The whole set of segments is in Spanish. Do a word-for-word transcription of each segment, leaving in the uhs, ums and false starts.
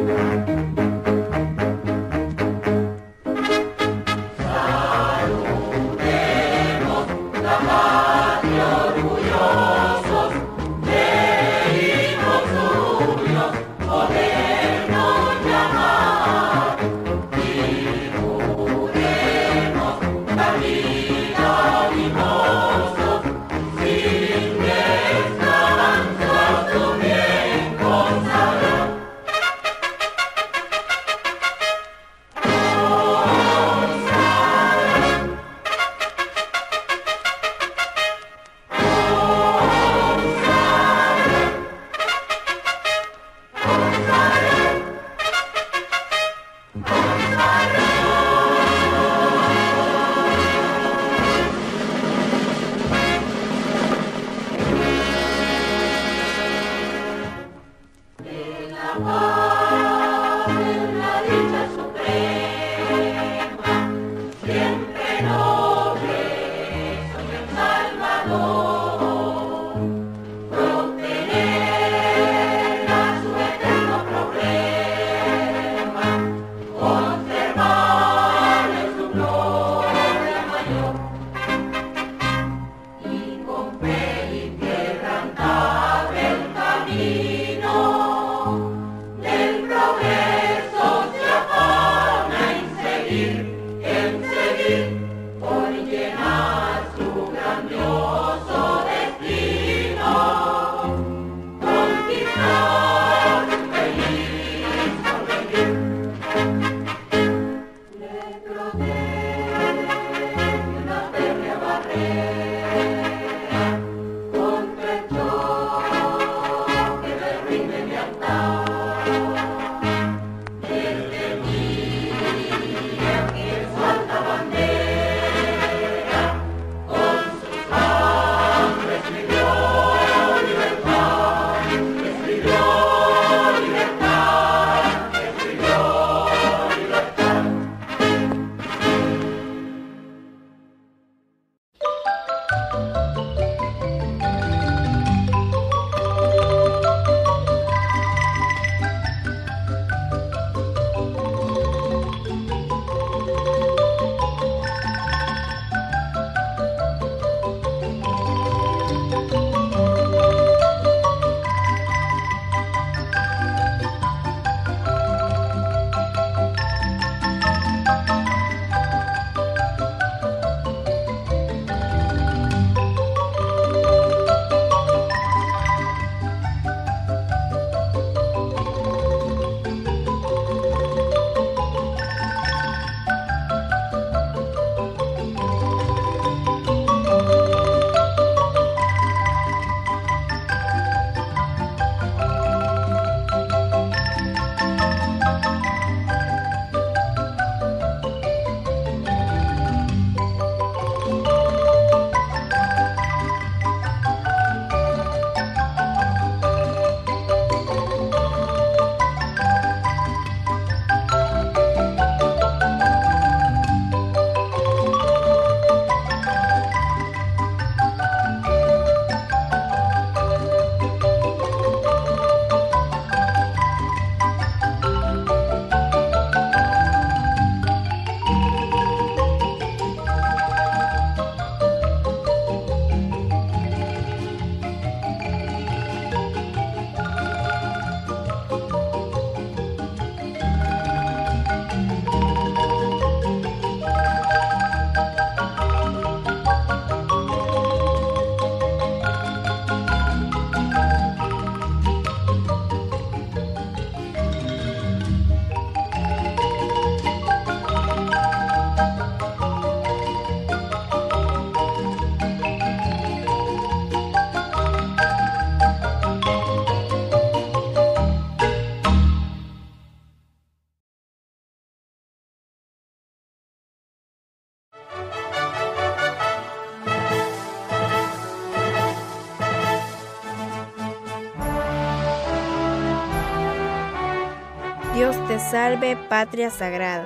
Dios te salve, patria sagrada.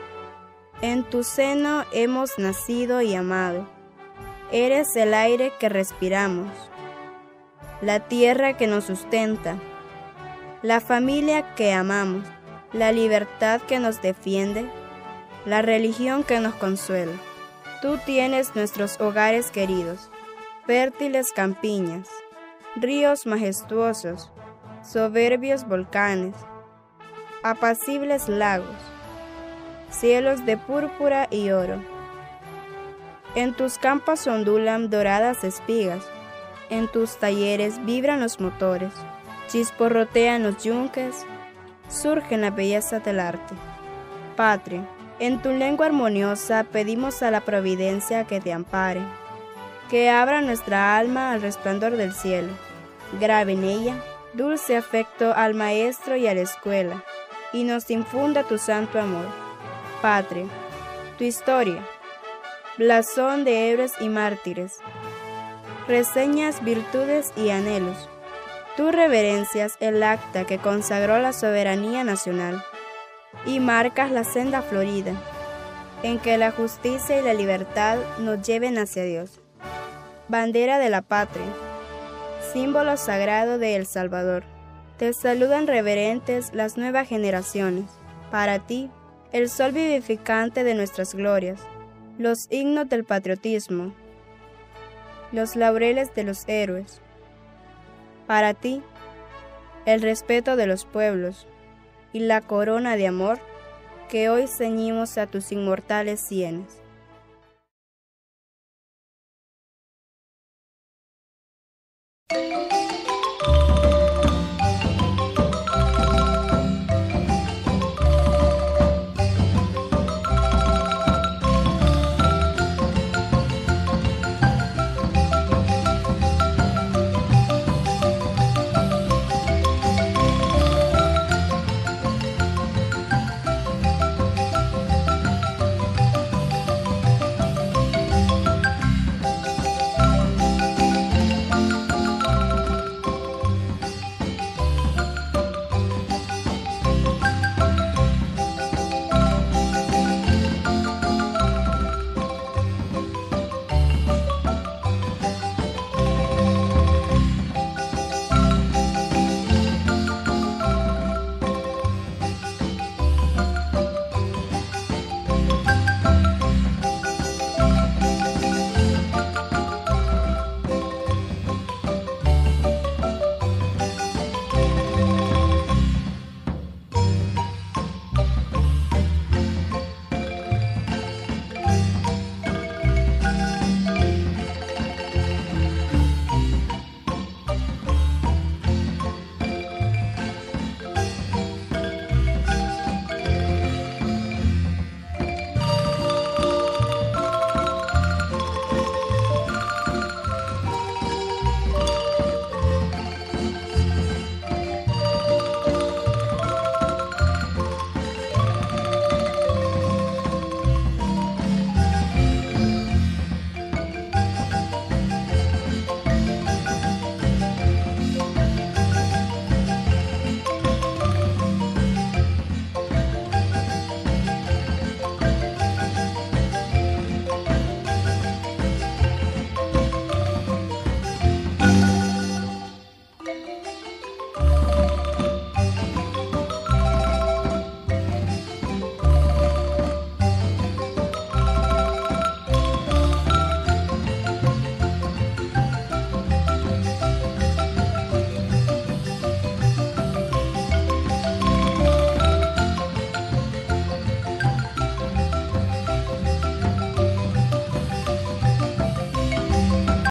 En tu seno hemos nacido y amado. Eres el aire que respiramos, la tierra que nos sustenta, la familia que amamos. la libertad que nos defiende, la religión que nos consuela. Tú tienes nuestros hogares queridos, fértiles campiñas, ríos majestuosos, soberbios volcanes, apacibles lagos, cielos de púrpura y oro. En tus campos ondulan doradas espigas, en tus talleres vibran los motores, chisporrotean los yunques, surgen la belleza del arte. Patria, en tu lengua armoniosa pedimos a la providencia que te ampare, que abra nuestra alma al resplandor del cielo, grabe en ella dulce afecto al maestro y a la escuela, y nos infunda tu santo amor. Patria, tu historia, blasón de héroes y mártires, reseñas virtudes y anhelos. Tú reverencias el acta que consagró la soberanía nacional y marcas la senda florida en que la justicia y la libertad nos lleven hacia Dios. Bandera de la patria, símbolo sagrado de El Salvador, te saludan reverentes las nuevas generaciones. Para ti, el sol vivificante de nuestras glorias, los himnos del patriotismo, los laureles de los héroes. Para ti, el respeto de los pueblos y la corona de amor que hoy ceñimos a tus inmortales sienes.